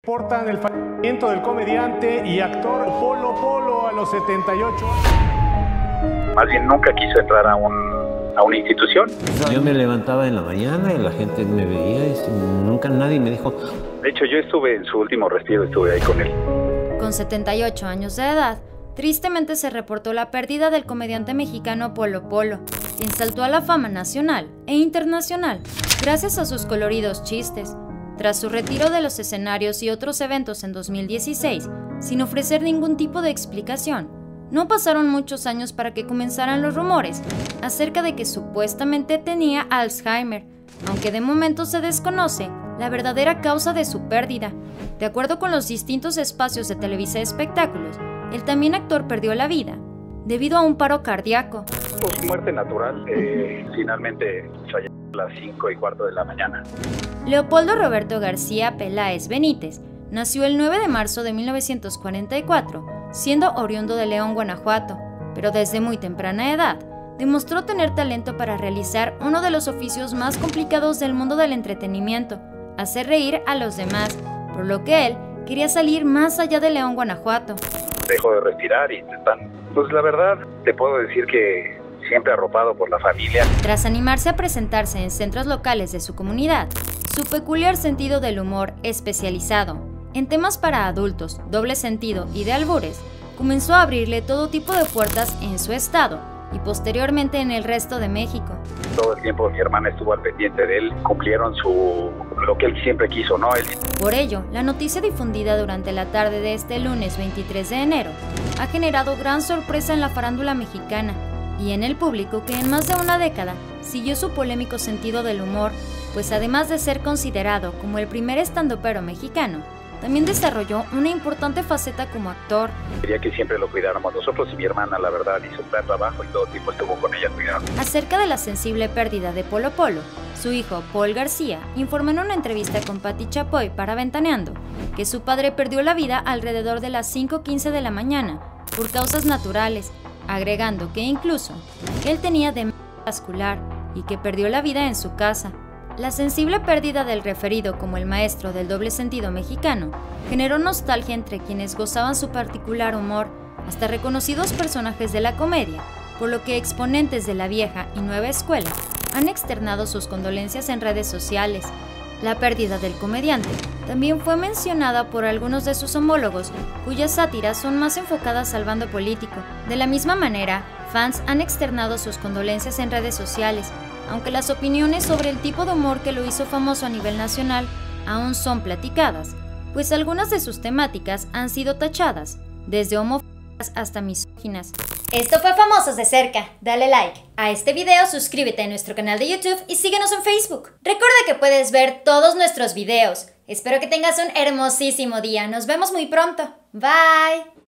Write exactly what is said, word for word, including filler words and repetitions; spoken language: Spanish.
Reportan el fallecimiento del comediante y actor Polo Polo a los setenta y ocho años. Más bien nunca quiso entrar a, un, a una institución. Yo me levantaba en la mañana y la gente me veía y nunca nadie me dijo. De hecho, yo estuve en su último respiro, estuve ahí con él. Con setenta y ocho años de edad, tristemente se reportó la pérdida del comediante mexicano Polo Polo, quien saltó a la fama nacional e internacional gracias a sus coloridos chistes. Tras su retiro de los escenarios y otros eventos en dos mil dieciséis, sin ofrecer ningún tipo de explicación, no pasaron muchos años para que comenzaran los rumores acerca de que supuestamente tenía Alzheimer, aunque de momento se desconoce la verdadera causa de su pérdida. De acuerdo con los distintos espacios de Televisa Espectáculos, el también actor perdió la vida debido a un paro cardíaco. Pues muerte natural, eh, finalmente falleció a las cinco y cuarto de la mañana. Leopoldo Roberto García Peláez Benítez nació el nueve de marzo de mil novecientos cuarenta y cuatro, siendo oriundo de León, Guanajuato, pero desde muy temprana edad demostró tener talento para realizar uno de los oficios más complicados del mundo del entretenimiento, hacer reír a los demás, por lo que él quería salir más allá de León, Guanajuato. Dejo de respirar y están, pues la verdad, te puedo decir que siempre arropado por la familia. Tras animarse a presentarse en centros locales de su comunidad, su peculiar sentido del humor especializado en temas para adultos, doble sentido y de albures, comenzó a abrirle todo tipo de puertas en su estado y posteriormente en el resto de México. Todo el tiempo mi hermana estuvo al pendiente de él, cumplieron su lo que él siempre quiso, ¿no? Él... Por ello, la noticia difundida durante la tarde de este lunes veintitrés de enero ha generado gran sorpresa en la farándula mexicana y en el público que en más de una década siguió su polémico sentido del humor, pues además de ser considerado como el primer estandopero mexicano, también desarrolló una importante faceta como actor. Quería que siempre lo cuidáramos nosotros y mi hermana, la verdad, hizo un gran trabajo y todo el tiempo estuvo con ella cuidando. Acerca de la sensible pérdida de Polo Polo, su hijo, Paul García, informó en una entrevista con Pati Chapoy para Ventaneando que su padre perdió la vida alrededor de las cinco quince de la mañana por causas naturales, agregando que incluso él tenía demencia vascular y que perdió la vida en su casa. La sensible pérdida del referido como el maestro del doble sentido mexicano generó nostalgia entre quienes gozaban su particular humor, hasta reconocidos personajes de la comedia, por lo que exponentes de la vieja y nueva escuela han externado sus condolencias en redes sociales. La pérdida del comediante también fue mencionada por algunos de sus homólogos, cuyas sátiras son más enfocadas al bando político. De la misma manera, fans han externado sus condolencias en redes sociales, aunque las opiniones sobre el tipo de humor que lo hizo famoso a nivel nacional aún son platicadas, pues algunas de sus temáticas han sido tachadas, desde homofóbicas hasta misóginas. Esto fue Famosos de Cerca. Dale like a este video, suscríbete a nuestro canal de YouTube y síguenos en Facebook. Recuerda que puedes ver todos nuestros videos. Espero que tengas un hermosísimo día. Nos vemos muy pronto. Bye.